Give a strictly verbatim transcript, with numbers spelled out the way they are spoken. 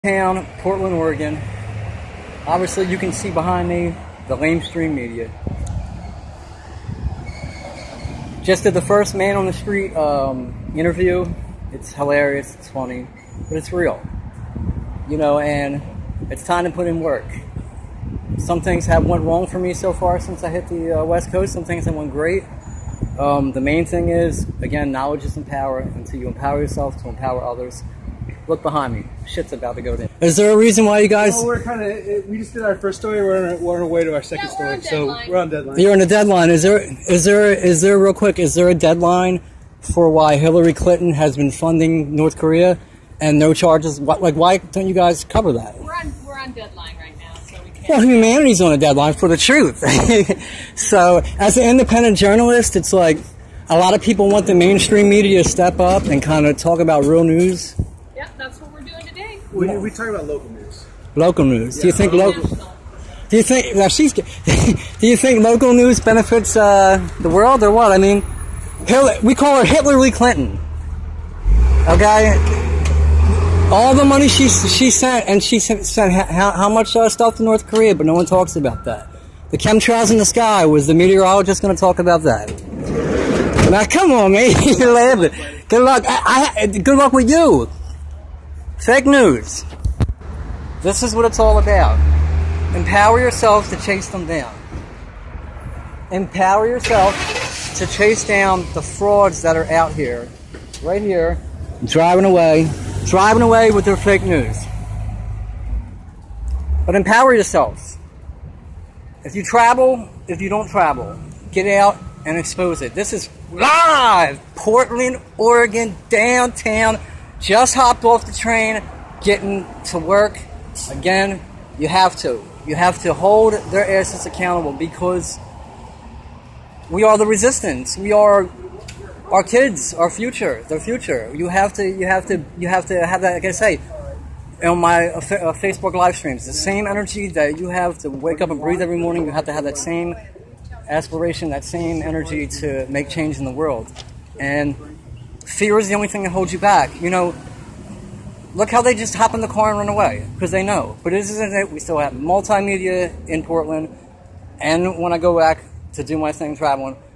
Town, Portland, Oregon. Obviously, you can see behind me the lamestream media. Just did the first man on the street um, interview. It's hilarious, it's funny, but it's real. You know, and it's time to put in work. Some things have went wrong for me so far since I hit the uh, West Coast. Some things have went great. Um, the main thing is, again, knowledge is empower. Until you empower yourself to empower others. Look behind me. Shit's about to go down. Is there a reason why you guys... Well, we're kind of... We just did our first story. We're on our, we're on our way to our second yeah, story. We're so we're on deadline. You're on a deadline. Is there... Is there... Is there... Real quick, is there a deadline for why Hillary Clinton has been funding North Korea and no charges? Like, why don't you guys cover that? We're on, we're on deadline right now, so we can't... Well, humanity's on a deadline for the truth. So, as an independent journalist, it's like a lot of people want the mainstream media to step up and kind of talk about real news. Yeah, that's what we're doing today. We, we talk about local news. Local news. Yeah, do you think local? National. Do you think now she's? Do you think local news benefits uh, the world or what? I mean, Hillary, we call her Hitler Clinton. Okay, all the money she she sent, and she sent, sent how, how much uh, stuff to North Korea, but no one talks about that. The chemtrails in the sky, was the meteorologist going to talk about that? Now, come on, man, you're laughing. Good luck. I, I, good luck with you. Fake news. This is what it's all about. Empower yourself to chase them down. Empower yourself to chase down the frauds that are out here. Right here. Driving away. Driving away with their fake news. But empower yourselves. If you travel, if you don't travel, get out and expose it. This is live! Portland, Oregon, downtown. Just hopped off the train, getting to work. Again, you have to. You have to hold their asses accountable because we are the resistance. We are our kids, our future, their future. You have to, you have to, you have to have that, like I say, on my uh, uh, Facebook live streams, the same energy that you have to wake up and breathe every morning, you have to have that same aspiration, that same energy to make change in the world. And fear is the only thing that holds you back. You know, look how they just hop in the car and run away, because they know. But this isn't it. We still have multimedia in Portland, and when I go back to do my thing traveling,